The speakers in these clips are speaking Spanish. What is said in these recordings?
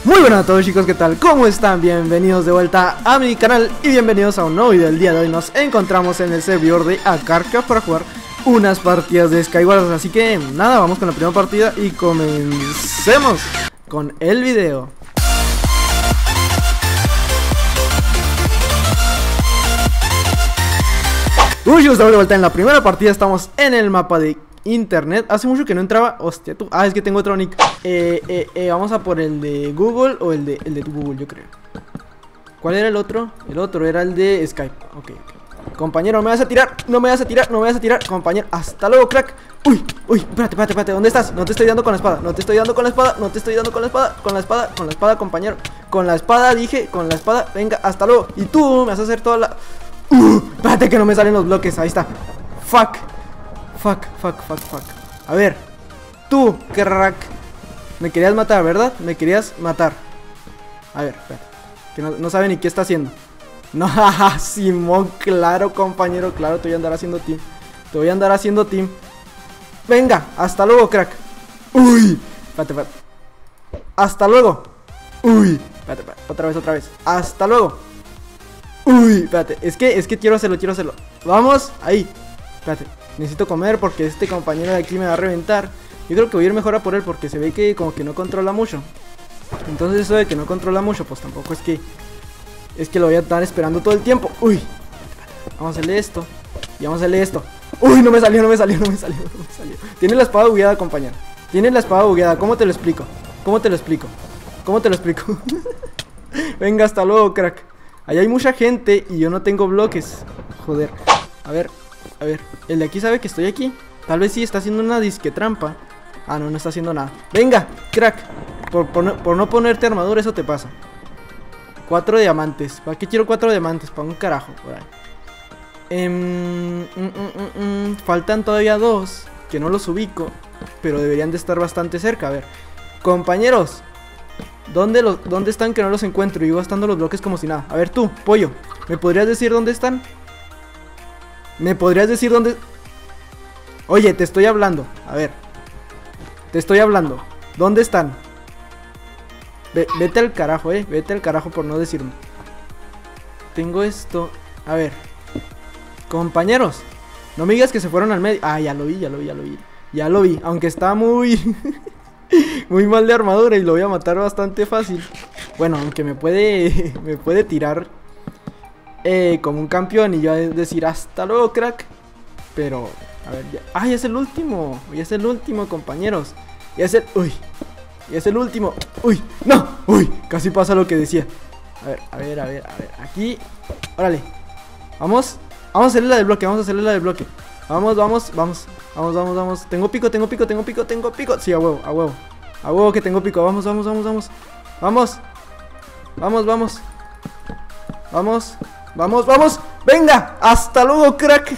Muy buenas a todos, chicos, ¿qué tal? ¿Cómo están? Bienvenidos de vuelta a mi canal y bienvenidos a un nuevo video. El día de hoy nos encontramos en el servidor de Acarcraft para jugar unas partidas de Skywars. Así que nada, vamos con la primera partida y comencemos con el video. Uy, estamos de vuelta en la primera partida. Estamos en el mapa de internet. Hace mucho que no entraba. Hostia, tú. Ah, es que tengo otro nick. Vamos a por el de Google o el de Google, yo creo. ¿Cuál era el otro? El otro era el de Skype. Ok. Compañero, no me vas a tirar. No me vas a tirar. No me vas a tirar. Compañero, hasta luego, crack. Uy, espérate. ¿Dónde estás? No te estoy dando con la espada. No te estoy dando con la espada. No te estoy dando con la espada. Con la espada, compañero. Con la espada, dije. Con la espada. Venga, hasta luego. Y tú me vas a hacer toda la... espérate que no me salen los bloques. Ahí está. Fuck. A ver. Tú, crack. Me querías matar, ¿verdad? Me querías matar. A ver, espérate. Que no sabe ni qué está haciendo. No, Simón, claro, compañero. Claro, te voy a andar haciendo team. Te voy a andar haciendo team. Venga, hasta luego, crack. Uy, espérate. Hasta luego. Uy, espérate. Otra vez. Hasta luego. Uy, espérate. Es que quiero hacerlo. Vamos, ahí. Espérate. Necesito comer porque este compañero de aquí me va a reventar. Yo creo que voy a ir mejor a por él porque se ve que como que no controla mucho. Entonces eso de que no controla mucho, pues tampoco es que lo voy a estar esperando todo el tiempo. Uy, vamos a hacerle esto. Y vamos a hacerle esto. Uy, no me salió. Tiene la espada bugueada, compañero. Tiene la espada bugueada. ¿Cómo te lo explico? Venga, hasta luego, crack. Allá hay mucha gente y yo no tengo bloques. Joder. A ver, el de aquí sabe que estoy aquí. Tal vez sí está haciendo una disque trampa. Ah, no está haciendo nada. Venga, crack. Por no ponerte armadura, eso te pasa. 4 diamantes. ¿Para qué quiero 4 diamantes? Para un carajo, por ahí. Faltan todavía 2 que no los ubico, pero deberían de estar bastante cerca. A ver, compañeros, ¿dónde están que no los encuentro? Y gastando los bloques como si nada. A ver tú, pollo, ¿me podrías decir dónde están? Oye, te estoy hablando. A ver, te estoy hablando. ¿Dónde están? Vete al carajo, vete al carajo por no decirme. Tengo esto. A ver, compañeros, no me digas que se fueron al medio. Ah, ya lo vi. Aunque está muy muy mal de armadura y lo voy a matar bastante fácil. Bueno, aunque me puede tirar como un campeón y yo decir hasta luego, crack. Pero, a ver, ya. Ah, ya es el último. Compañeros. Ya es el último. Uy, no. Uy, casi pasa lo que decía. A ver. Aquí. Órale. Vamos a hacerle la del bloque. Vamos. Tengo pico. Sí, a huevo que tengo pico. Vamos. Venga, hasta luego, crack.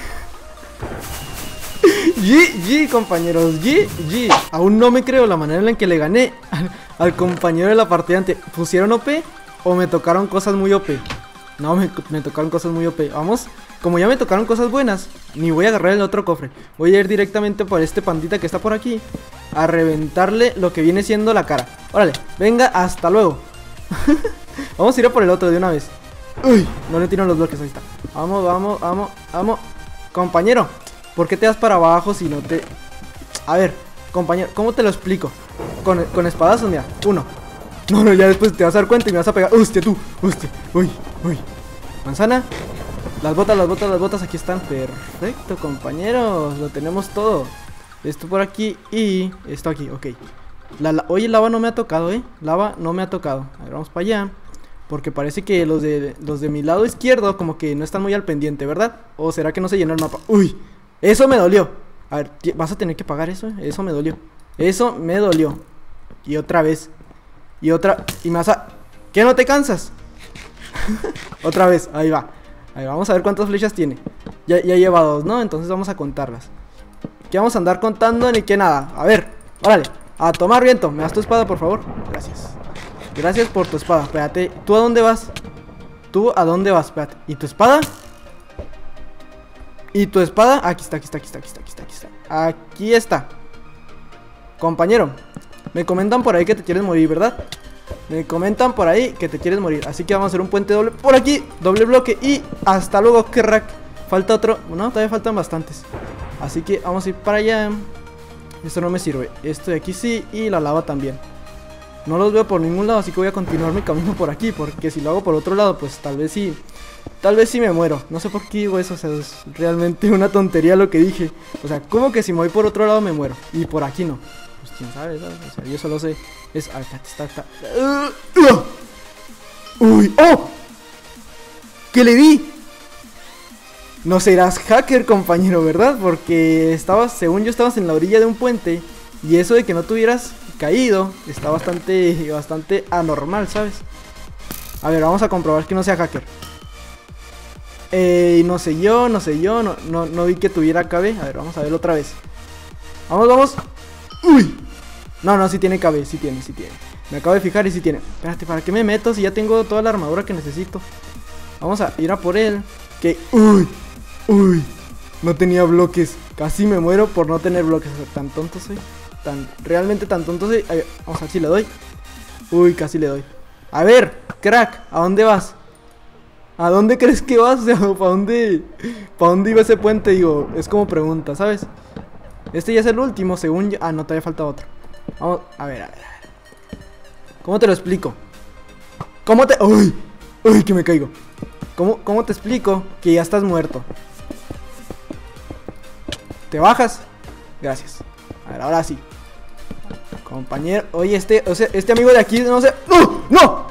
GG, compañeros, GG. Aún no me creo la manera en la que le gané al compañero de la partida antes. ¿Pusieron OP o me tocaron cosas muy OP? No, me tocaron cosas muy OP. Vamos, como ya me tocaron cosas buenas, ni voy a agarrar el otro cofre. Voy a ir directamente por este pandita que está por aquí a reventarle lo que viene siendo la cara. Órale, venga, hasta luego. Vamos a ir a por el otro de una vez. Uy, no le tiran los bloques, ahí está. Vamos. Compañero, ¿por qué te das para abajo si no te...? A ver, compañero, ¿cómo te lo explico? Con espadazos, mira, uno. No, ya después te vas a dar cuenta y me vas a pegar. Hostia, tú, uy. Manzana. Las botas aquí están. Perfecto, compañeros, lo tenemos todo. Esto por aquí y esto aquí, ok. Oye, lava no me ha tocado, Lava no me ha tocado. A ver, vamos para allá. Porque parece que los de mi lado izquierdo como que no están muy al pendiente, ¿verdad? ¿O será que no se llenó el mapa? Uy, eso me dolió. A ver, vas a tener que pagar eso, Eso me dolió. Y otra vez. Y me vas a... ¿Qué, no te cansas? Otra vez, ahí va. Vamos a ver cuántas flechas tiene. Ya lleva 2, ¿no? Entonces vamos a contarlas. ¿Qué vamos a andar contando ni qué nada? A ver, órale, a tomar viento. ¿Me das tu espada, por favor? Gracias por tu espada. Espérate, ¿tú a dónde vas? Espérate. ¿Y tu espada? Aquí está. Aquí está. Compañero, me comentan por ahí que te quieres morir, ¿verdad? Me comentan por ahí que te quieres morir. Así que vamos a hacer un puente doble por aquí. Doble bloque y hasta luego, crack. Falta otro. No, todavía faltan bastantes. Así que vamos a ir para allá. Esto no me sirve. Esto de aquí sí. Y la lava también. No los veo por ningún lado. Así que voy a continuar mi camino por aquí. Porque si lo hago por otro lado, pues tal vez sí. Tal vez sí me muero. No sé por qué digo eso. O sea, es realmente una tontería lo que dije. O sea, ¿cómo que si me voy por otro lado me muero? Y por aquí no. Pues quién sabe, ¿sabes? O sea, yo solo sé. Es. Está. ¡Uy! ¡Oh! ¿Qué le di? No serás hacker, compañero, ¿verdad? Porque estabas, según yo, estabas en la orilla de un puente. Y eso de que no tuvieras caído está bastante anormal, ¿sabes? A ver, vamos a comprobar que no sea hacker. No sé yo, no vi que tuviera KB. A ver, vamos a verlo otra vez. Vamos. ¡Uy! No, sí tiene KB, sí tiene. Me acabo de fijar y sí tiene. Espérate, ¿para qué me meto si ya tengo toda la armadura que necesito? Vamos a ir a por él. Que... ¡Uy! No tenía bloques. Casi me muero por no tener bloques. O sea, tan tonto soy. Realmente tan tonto soy. A ver, vamos a ver si le doy. Uy, casi le doy. A ver, crack, ¿a dónde vas? ¿A dónde crees que vas? O sea, ¿para dónde iba ese puente? Digo, es como pregunta, ¿sabes? Este ya es el último, según yo. Ah, no, todavía falta otro. Vamos, a ver. ¿Cómo te lo explico? ¡Uy, que me caigo! ¿Cómo te explico que ya estás muerto? ¿Te bajas? Gracias. A ver, ahora sí. Compañero, oye, este amigo de aquí, no sé. ¡No!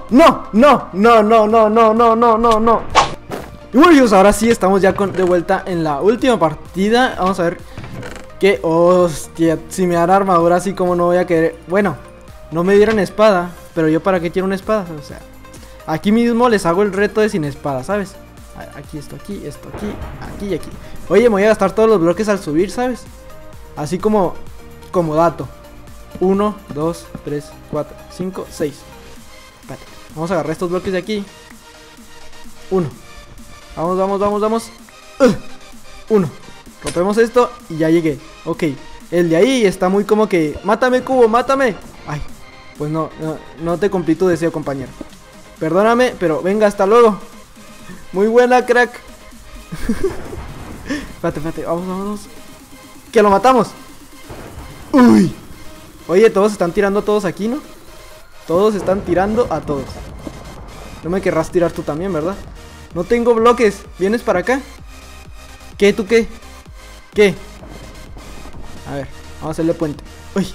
Y bueno, amigos, ahora sí estamos ya de vuelta en la última partida. Vamos a ver qué. Hostia, si me dan armadura así como no voy a querer. Bueno, no me dieron espada, pero yo para qué quiero una espada, o sea. Aquí mismo les hago el reto de sin espada, ¿sabes? A ver, aquí, esto aquí y aquí. Oye, me voy a gastar todos los bloques al subir, ¿sabes? Así como dato. 1, 2, 3, 4, 5, 6. Espérate. Vamos a agarrar estos bloques de aquí. 1. Vamos. 1. Rompemos esto y ya llegué. Ok. El de ahí está muy como que... ¡Mátame, cubo! ¡Mátame! Ay. Pues no te cumplí tu deseo, compañero. Perdóname, pero venga, hasta luego. Muy buena, crack. Espérate. Vamos. Que lo matamos. Uy. Oye, todos están tirando a todos aquí, ¿no? Todos están tirando a todos. No me querrás tirar tú también, ¿verdad? No tengo bloques. ¿Vienes para acá? ¿Qué? ¿Tú qué? ¿Qué? A ver, vamos a hacerle puente. Uy.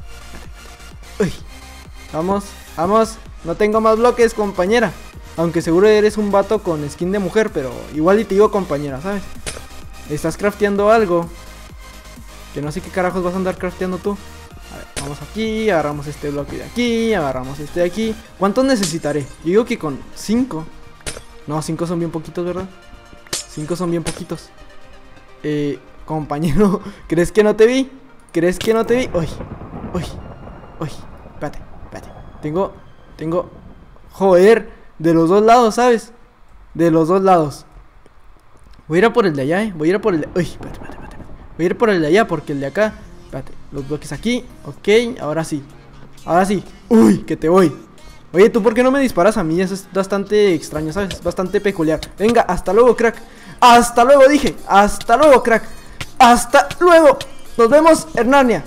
Vamos. No tengo más bloques, compañera. Aunque seguro eres un vato con skin de mujer, pero igual y te digo compañera, ¿sabes? Estás crafteando algo que no sé qué carajos vas a andar crafteando tú. A ver, vamos aquí, agarramos este bloque de aquí, agarramos este de aquí. ¿Cuántos necesitaré? Yo digo que con 5. No, 5 son bien poquitos, ¿verdad? 5 son bien poquitos. Compañero, ¿crees que no te vi? Uy. Espérate. Tengo... Joder, de los dos lados, ¿sabes? De los dos lados. Voy a ir a por el de allá, Uy, espérate. Voy a ir por el de allá porque el de acá... Espérate, los bloques aquí. Ok, ahora sí. Uy, que te voy. Oye, ¿tú por qué no me disparas a mí? Eso es bastante extraño, ¿sabes? Es bastante peculiar. Venga, hasta luego, crack. Hasta luego, dije. Hasta luego, crack. Hasta luego. Nos vemos en Narnia.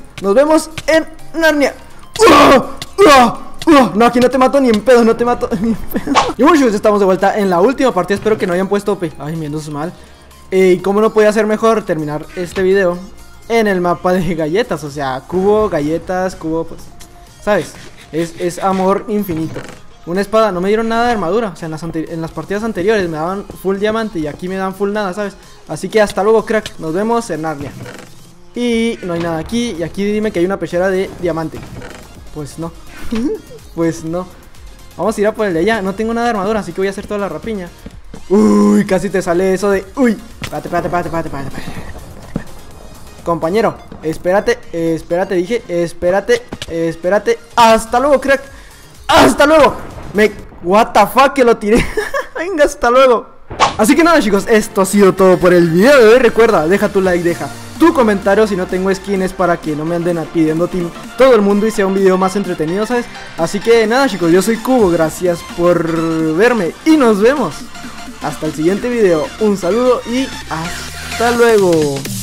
No, aquí no te mato ni en pedo, Y bueno, chicos, estamos de vuelta en la última partida. Espero que no hayan puesto OP. Ay, menos mal. Y cómo no podía ser mejor terminar este video en el mapa de galletas. O sea, cubo, galletas, cubo, pues, ¿sabes? Es amor infinito. Una espada, no me dieron nada de armadura. O sea, en las partidas anteriores me daban full diamante y aquí me dan full nada, ¿sabes? Así que hasta luego, crack. Nos vemos en Narnia. Y no hay nada aquí. Y aquí dime que hay una pechera de diamante. Pues no. Pues no. Vamos a ir a por el de allá. No tengo nada de armadura, así que voy a hacer toda la rapiña. Uy, casi te sale eso de... Uy. Espérate. Compañero, espérate. Dije, espérate. Hasta luego, crack. Hasta luego. What the fuck, que lo tiré. Venga, hasta luego. Así que nada, chicos, esto ha sido todo por el video de hoy. Recuerda, deja tu like, deja tu comentario si no tengo skins, para que no me anden pidiendo team todo el mundo y sea un video más entretenido, ¿sabes? Así que nada, chicos, yo soy Cubo, gracias por verme y nos vemos hasta el siguiente video. Un saludo y hasta luego.